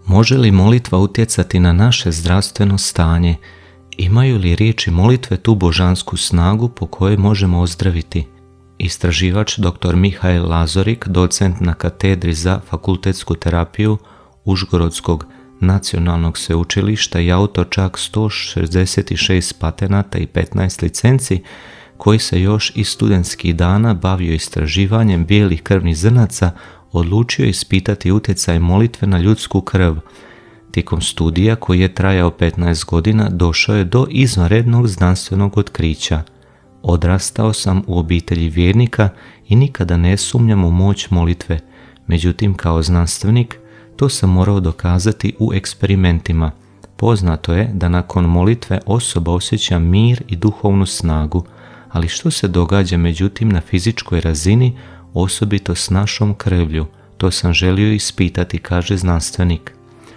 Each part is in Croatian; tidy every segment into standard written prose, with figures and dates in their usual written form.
Može li molitva utjecati na naše zdravstveno stanje? Imaju li riječi molitve tu božansku snagu po kojoj možemo ozdraviti? Istraživač dr. Mihael Lazorik, docent na katedri za fakultetsku terapiju Užgorodskog nacionalnog sveučilišta i autor čak 166 patenata i 15 licenci, koji se još iz studentskih dana bavio istraživanjem bijelih krvnih zrnaca, odlučio ispitati utjecaj molitve na ljudsku krv. Tijekom studija, koji je trajao 15 godina, došao je do izvanrednog znanstvenog otkrića. Odrastao sam u obitelji vjernika i nikada ne sumnjam u moć molitve, međutim kao znanstvenik to sam morao dokazati u eksperimentima. Poznato je da nakon molitve osoba osjeća mir i duhovnu snagu, ali što se događa međutim na fizičkoj razini, osobito s našom krvlju? To sam želio ispitati, kaže znanstvenik.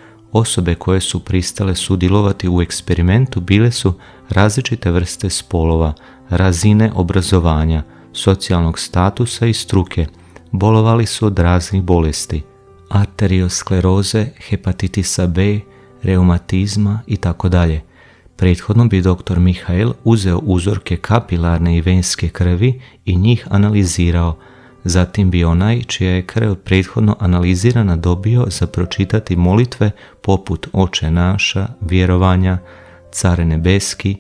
Osobe koje su pristale sudjelovati u eksperimentu bile su različite vrste spolova, razine obrazovanja, socijalnog statusa i struke. Bolovali su od raznih bolesti, arterioskleroze, hepatitisa B, reumatizma itd. Prethodno bi dr. Mihael uzeo uzorke kapilarne i venske krvi i njih analizirao. Zatim bi onaj čija je krv prethodno analizirana dobio za pročitati molitve poput Oče naša, vjerovanja, Care nebeski,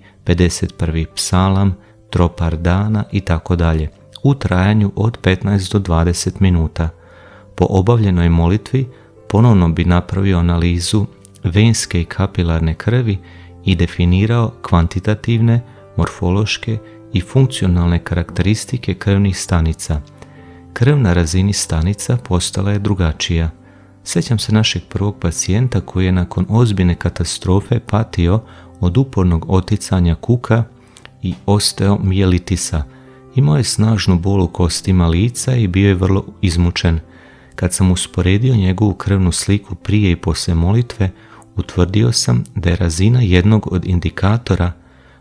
51. psalam, tropar dana itd. u trajanju od 15 do 20 minuta. Po obavljenoj molitvi ponovno bi napravio analizu venske i kapilarne krvi i definirao kvantitativne, morfološke i funkcionalne karakteristike krvnih stanica. Krv na razini stanica postala je drugačija. Sjećam se našeg prvog pacijenta koji je nakon ozbiljne katastrofe patio od upornog oticanja kuka i osteomijelitisa. Imao je snažnu bol u kostima lica i bio je vrlo izmučen. Kad sam usporedio njegovu krvnu sliku prije i poslije molitve, utvrdio sam da je razina jednog od indikatora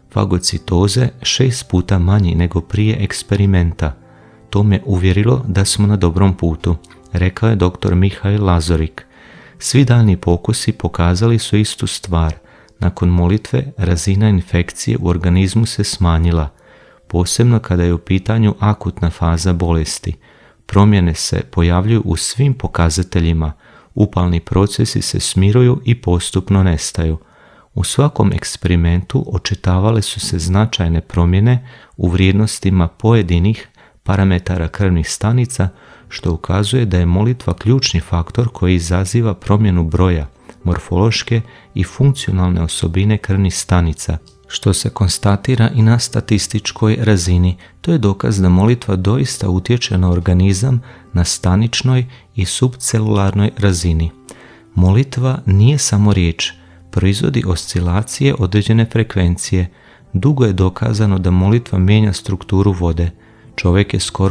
fagocitoze 6 puta manji nego prije eksperimenta. To me uvjerilo da smo na dobrom putu, rekao je dr. Mihael Lazorik. Svi daljni pokusi pokazali su istu stvar. Nakon molitve razina infekcije u organizmu se smanjila, posebno kada je u pitanju akutna faza bolesti. Promjene se pojavljuju u svim pokazateljima, upalni procesi se smiruju i postupno nestaju. U svakom eksperimentu očitavale su se značajne promjene u vrijednostima pojedinih parametara krvnih stanica, što ukazuje da je molitva ključni faktor koji izaziva promjenu broja, morfološke i funkcionalne osobine krvnih stanica, što se konstatira i na statističkoj razini. To je dokaz da molitva doista utječe na organizam na staničnoj i subcelularnoj razini. Molitva nije samo riječ, proizvodi oscilacije određene frekvencije. Dugo je dokazano da molitva mijenja strukturu vode. Čovjek je skoro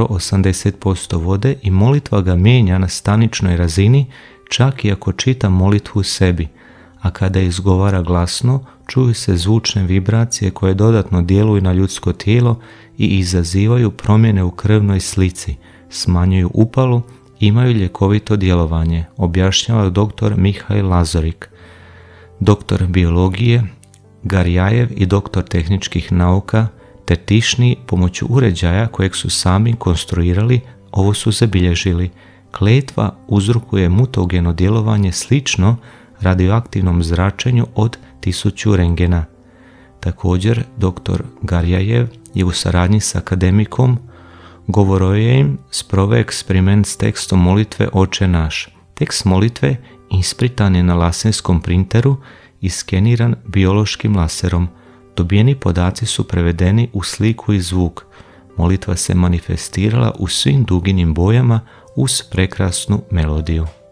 80% vode i molitva ga mijenja na staničnoj razini, čak i ako čita molitvu sebi, a kada izgovara glasno, čuju se zvučne vibracije koje dodatno djeluju na ljudsko tijelo i izazivaju promjene u krvnoj slici, smanjuju upalu, imaju ljekovito djelovanje, objašnjava dr. Mihael Lazorik. Doktor biologije Garjajev i doktor tehničkih nauka Tertišni pomoću uređaja kojeg su sami konstruirali ovo su zabilježili. Kletva uzrokuje mutageno djelovanje slično radioaktivnom zračenju od 1000 rengena. Također, dr. Garjajev je u saradnji s akademikom Govorojejem sproveo eksperiment s tekstom molitve Oče naš. Tekst molitve ispritan je na laserskom printeru i skeniran biološkim laserom. Dobijeni podaci su prevedeni u sliku i zvuk. Molitva se manifestirala u svim duginim bojama uz prekrasnu melodiju.